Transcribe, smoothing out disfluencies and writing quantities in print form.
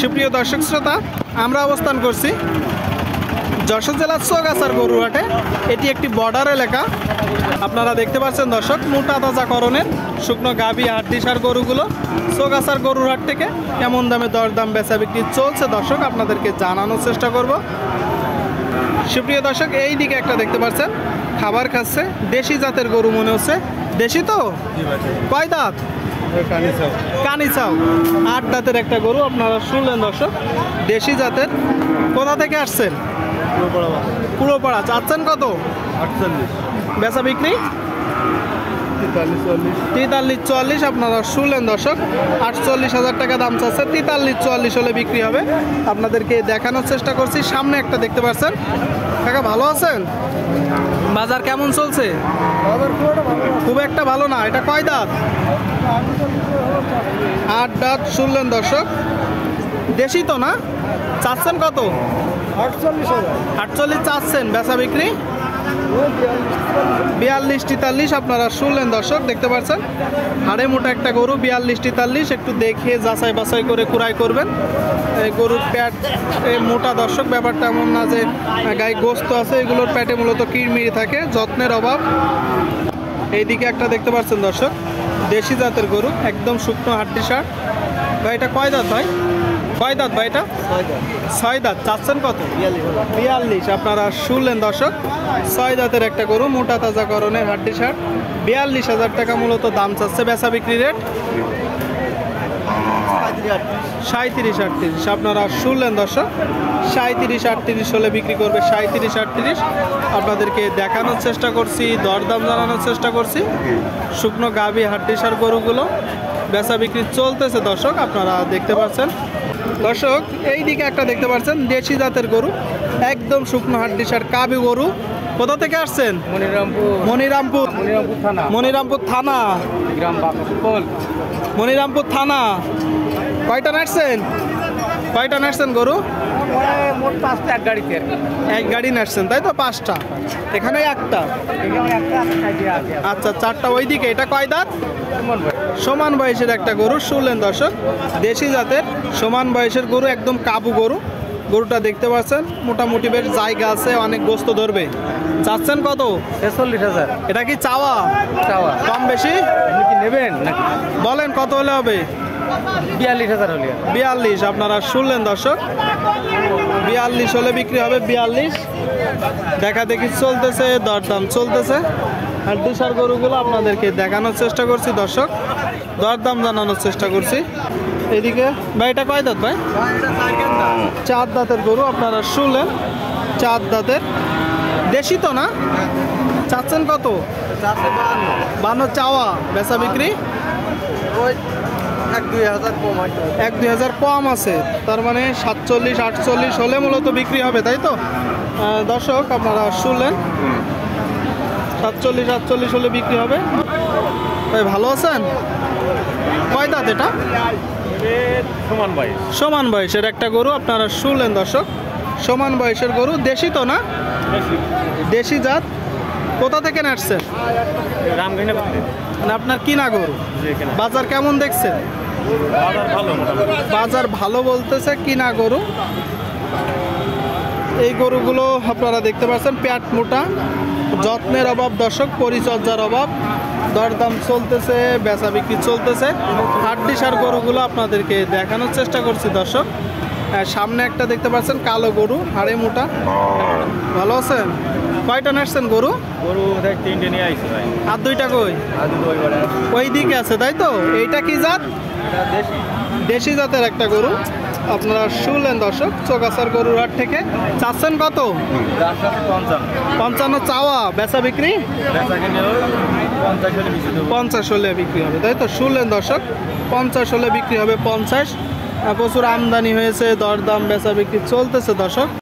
সুপ্রিয় দর্শক শ্রোতা, আমরা অবস্থান করছি যশোর জেলার চৌগাছার গরুহাটে। এটি একটি বর্ডার এলাকা। আপনারা দেখতে পাচ্ছেন দর্শক, মোটা তাজাকরণের শুকনো গাভী হাড্ডিসার গরুগুলো চৌগাছার গরুহাট থেকে কেমন দামে দরদাম বেচা বিক্রি চলছে দর্শক আপনাদেরকে জানানোর চেষ্টা করব। সুপ্রিয় দর্শক, এই দিকে একটা দেখতে পাচ্ছেন খাবার খাচ্ছে, দেশি জাতের গরু মনে হচ্ছে। দেশি তো? কয় দাঁত? কানিচাও 8 দাঁতের একটা গরু আপনারা শুনলেন দর্শক, দেশি জাতের। কোথা থেকে আসছেন? পুরোপাড়া। চাচ্ছেন কত? 48, বেচা বিক্রি 43, 43-44 আপনারা শুনলেন দর্শক, 48,000 টাকা দাম চাচ্ছে। 43-44 হলে বিক্রি হবে। আপনাদেরকে দেখানোর চেষ্টা করছি। সামনে একটা দেখতে পাচ্ছেন। কাকা ভালো আছেন? বাজার কেমন চলছে? খুব একটা ভালো না। এটা কয় দাঁত? 8 দাঁত শুনলেন দর্শক, দেশি তো না? চাচ্ছেন কত? 48 চাচ্ছেন। বেচা বিক্রি 42-43 আপনারা শুনলেন দর্শক, দেখতে পাচ্ছেন হাড়ে মোটা একটা গরু। 42-43 একটু দেখে যাচাই বাছাই করে কুড়াই করবেন। এই গরুর প্যাট মোটা দর্শক, ব্যাপারটা এমন না যে গায়ে গোস্ত আছে। এগুলোর প্যাটে মূলত কিরমিরি থাকে, যত্নের অভাব। এইদিকে একটা দেখতে পাচ্ছেন দর্শক, দেশি জাতের গরু, একদম শুকনো হাড্ডিসার। ভাই এটা কয় দাঁত ভাই? কয় দাঁত ভাই এটা? 6 দাঁত। চাচ্ছেন কত? 42 আপনারা শুনলেন দর্শক, 6 দাঁতের একটা গরু, মোটা তাজাকরণের হাড্ডিসার। 42,000 টাকা মূলত দাম চাচ্ছে। বেচা বিক্রি রেট 37-38 আপনারা শুনলেন দর্শক, 37-38 হলে বিক্রি করবে। 37-38 আপনাদেরকে দেখানোর চেষ্টা করছি, দরদাম জানানোর চেষ্টা করছি। শুকনো গাভী হাড্ডিসার গরুগুলো বেচা বিক্রি চলতেছে দর্শক, আপনারা দেখতে পাচ্ছেন। দর্শক এই দিকে একটা দেখতে পাচ্ছেন দেশি জাতের গরু, একদম শুকনো হাড্ডিসার গাভী গরু। কোথা থেকে আসছেন? মনিরামপুর থানা। মনিরামপুর থানা। কয়টা নাচছেন গরু? এক গাড়ি নাচছেন তাই তো? 5টা, এখানে একটা। আচ্ছা 4টা ওইদিকে। এটা কয় দাঁত? সমান বয়সের একটা গরু শুনলেন দর্শক, দেশি জাতের সমান বয়সের গরু, একদম কাবু গরু। গরুটা দেখতে পাচ্ছেন মোটামুটি বেশ জায়গা আছে, অনেক গোস্ত ধরবে। চাচ্ছেন কত? 46,000। এটা কি চাওয়া? কম বেশি কি নেবেন নাকি? বলেন কত হলে হবে? 42,000 হলে। 42 আপনারা শুনলেন দর্শক, 42 হলে বিক্রি হবে। 42 দেখা দেখি চলতেছে, দরদাম চলতেছে। হাড্ডিসার গরুগুলো আপনাদেরকে দেখানোর চেষ্টা করছি দর্শক, দরদাম জানানোর চেষ্টা করছি। এদিকে ভাই এটা কয় দাঁত ভাই? 4 দাঁতের গরু আপনারা শুনলেন, 4 দাঁতের। দেশি তো না? চাচ্ছেন কত? 52 চাওয়া। বেচা বিক্রি 1-2 হাজার কম আছে, তার মানে 47-48 হলে মূলত বিক্রি হবে তাই তো? দর্শক আপনারা শুনলেন, 47-48 হলে বিক্রি হবে। ভাই ভালো আছেন? কয় দাঁত এটা? সমান বয়সের একটা গরু আপনারা শুনলেন দর্শক, সমান বয়সের গরু। দেশি তো না? দেশি জাত। কোথা থেকে নাচছেন? মানে আপনার কিনা গরু। বাজার কেমন দেখছেন? বাজার ভালো বলতেছে, কিনা গরু। এই গরুগুলো আপনারা দেখতে পাচ্ছেন পেট মোটা, যত্নের অভাব দর্শক, পরিচর্যার অভাব। দরদাম চলতেছে, বেচা বিক্রি চলতেছে। হাড্ডিসার গরুগুলো আপনাদেরকে দেখানোর চেষ্টা করছি দর্শক। সামনে একটা দেখতে পাচ্ছেন কালো গরু, হাড়ে মোটা। ভালো আছেন? কয়টা নাচছেন গরু? 3টে নিয়ে আইছি ভাই। আর 2টা কই? ওই দিকে আছে তাই তো? এইটা কি জাত? দেশি জাতের একটা গরু আপনারা শুনলেন দর্শক, চৌগাছার গরুর হাট থেকে। চাচ্ছেন কত? 55 চাওয়া। বেচা বিক্রি 50 হলে বিক্রি হবে তাই তো? শুনলেন দর্শক, 50 হলে বিক্রি হবে। 50। প্রচুর আমদানি হয়েছে, দরদাম বেচা বিক্রি চলতেছে দর্শক।